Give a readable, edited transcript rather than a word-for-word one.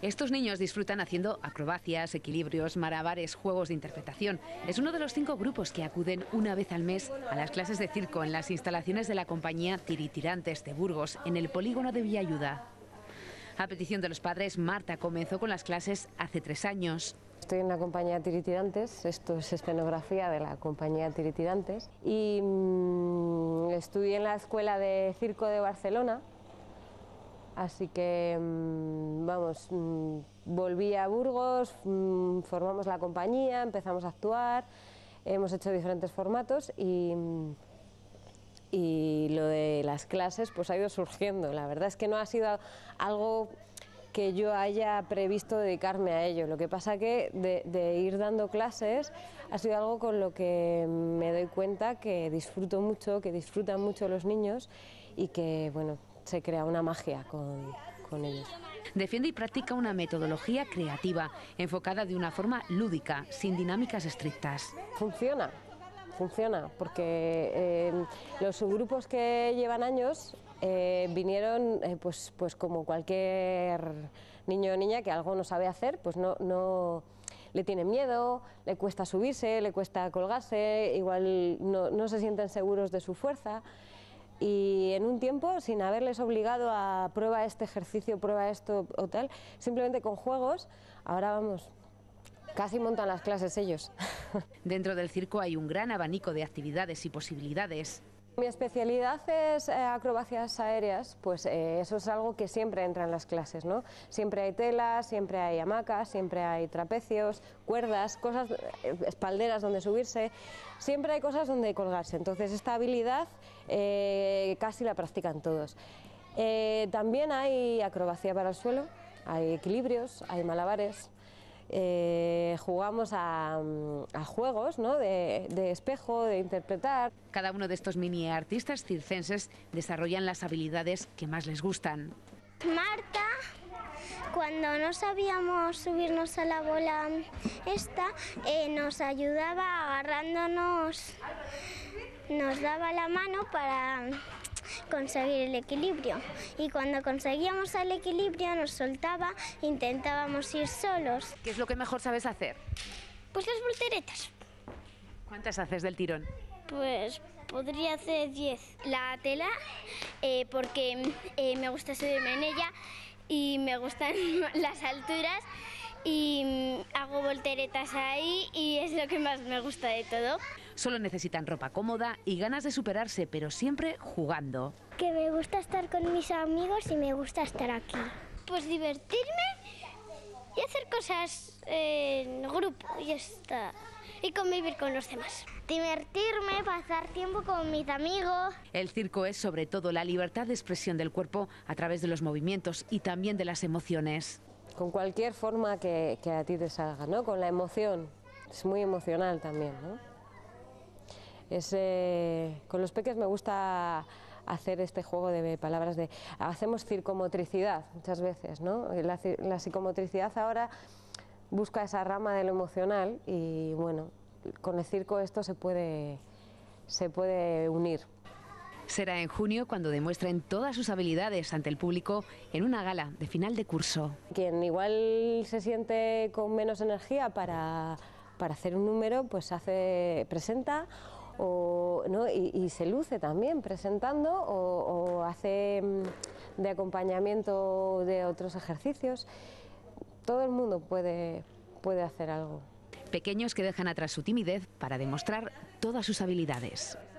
Estos niños disfrutan haciendo acrobacias, equilibrios, malabares, juegos de interpretación. Es uno de los 5 grupos que acuden una vez al mes a las clases de circo en las instalaciones de la compañía Tiritirantes de Burgos, en el polígono de Villayuda. A petición de los padres, Marta comenzó con las clases hace 3 años. Estoy en la compañía Tiritirantes, esto es escenografía de la compañía Tiritirantes, y estudié en la Escuela de Circo de Barcelona, así que volví a Burgos, formamos la compañía, empezamos a actuar, hemos hecho diferentes formatos y lo de las clases pues ha ido surgiendo. La verdad es que no ha sido algo que yo haya previsto dedicarme a ello. Lo que pasa que de ir dando clases ha sido algo con lo que me doy cuenta que disfruto mucho, que disfrutan mucho los niños y que bueno, se crea una magia con ellos. Defiende y practica una metodología creativa, enfocada de una forma lúdica, sin dinámicas estrictas. Funciona, porque los subgrupos que llevan años vinieron pues como cualquier niño o niña que algo no sabe hacer, pues no le tiene miedo, le cuesta subirse, le cuesta colgarse, igual no se sienten seguros de su fuerza. Y en un tiempo, sin haberles obligado a prueba este ejercicio, prueba esto o tal, simplemente con juegos, ahora vamos, casi montan las clases ellos. Dentro del circo hay un gran abanico de actividades y posibilidades. Mi especialidad es acrobacias aéreas, pues eso es algo que siempre entra en las clases, ¿no? Siempre hay telas, siempre hay hamacas, siempre hay trapecios, cuerdas, cosas, espalderas donde subirse, siempre hay cosas donde colgarse, entonces esta habilidad casi la practican todos. También hay acrobacia para el suelo, hay equilibrios, hay malabares. Jugamos a juegos, ¿no? de espejo, de interpretar. Cada uno de estos mini artistas circenses desarrollan las habilidades que más les gustan. Marta, cuando no sabíamos subirnos a la bola esta, nos ayudaba agarrándonos, nos daba la mano para conseguir el equilibrio, y cuando conseguíamos el equilibrio nos soltaba, intentábamos ir solos. ¿Qué es lo que mejor sabes hacer? Pues las volteretas. ¿Cuántas haces del tirón? Pues podría hacer 10. La tela, porque me gusta subirme en ella y me gustan las alturas y hago volteretas ahí y es lo que más me gusta de todo. Solo necesitan ropa cómoda y ganas de superarse, pero siempre jugando. Que me gusta estar con mis amigos y me gusta estar aquí. Pues divertirme y hacer cosas en grupo y ya está. Y convivir con los demás. Divertirme, pasar tiempo con mis amigos. El circo es sobre todo la libertad de expresión del cuerpo a través de los movimientos y también de las emociones. Con cualquier forma que a ti te salga, ¿no? Con la emoción, es muy emocional también, ¿no? Con los peques me gusta hacer este juego de palabras hacemos circomotricidad muchas veces, ¿no? La psicomotricidad ahora busca esa rama de lo emocional y bueno, con el circo esto se puede unir. Será en junio cuando demuestren todas sus habilidades ante el público en una gala de final de curso. Quien igual se siente con menos energía para hacer un número, pues presenta ¿no? y se luce también presentando o hace de acompañamiento de otros ejercicios. Todo el mundo puede hacer algo. Pequeños que dejan atrás su timidez para demostrar todas sus habilidades.